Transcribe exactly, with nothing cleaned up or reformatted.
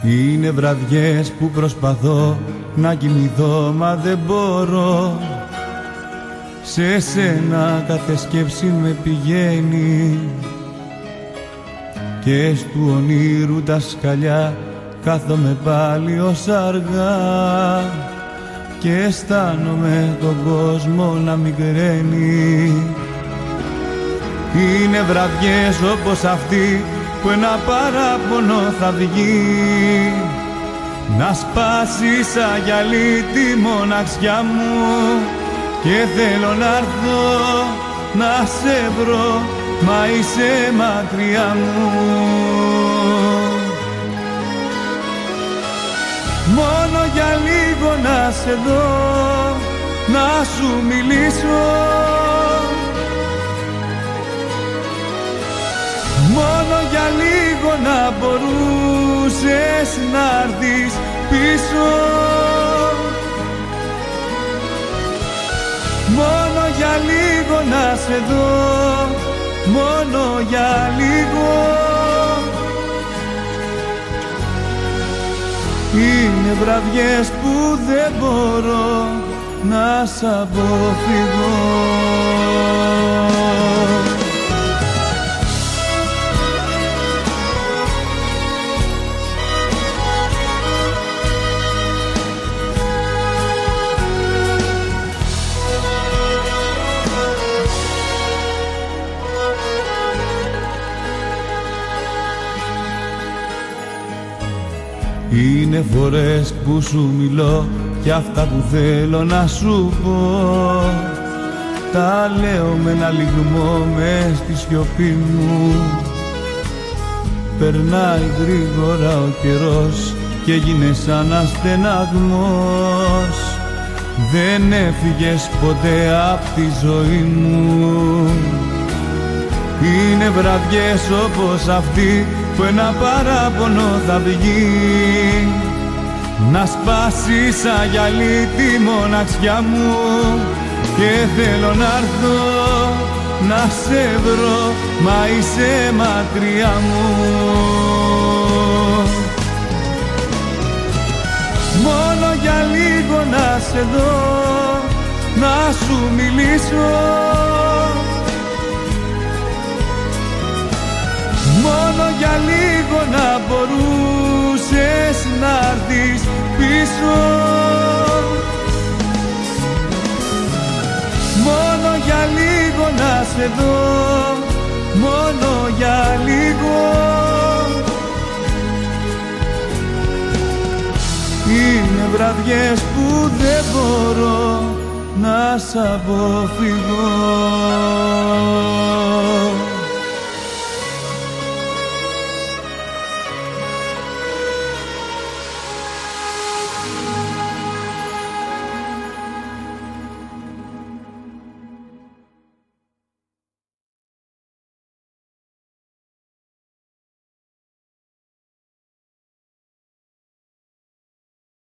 Είναι βραδιές που προσπαθώ να κοιμηθώ μα δεν μπορώ. Σε σένα κάθε σκέψη με πηγαίνει και στου ονείρου τα σκαλιά κάθομαι πάλι ως αργά και αισθάνομαι τον κόσμο να μικραίνει. Είναι βραδιές όπως αυτή που ένα παράπονο θα βγει να σπάσει σαν γυαλί τη μοναξιά μου και θέλω να έρθω να σε βρω μα είσαι μακριά μου. Μόνο για λίγο να σε δω, να σου μιλήσω, μόνο για λίγο να μπορούσες να έρθεις πίσω. Μόνο για λίγο να σε δω, μόνο για λίγο. Είναι βραδιές που δεν μπορώ να σ' αποφύγω. Είναι φορές που σου μιλώ κι αυτά που θέλω να σου πω τα λέω με ένα λυγμό μες στη σιωπή μου. Περνάει γρήγορα ο καιρός και γίνε σαν αστεναγμός. Δεν έφυγες ποτέ απ' τη ζωή μου. Είναι βραδιές όπως αυτή που ένα παράπονο θα βγει να σπάσει σαν γυαλί τη μοναξιά μου και θέλω να έρθω να σε βρω μα είσαι μακριά μου. Μόνο για λίγο να σε δω, να σου μιλήσω, μόνο για λίγο να μπορούσες να έρθεις πίσω. Μόνο για λίγο να σε δω, μόνο για λίγο. Είναι βραδιές που δεν μπορώ να σ' αποφύγω.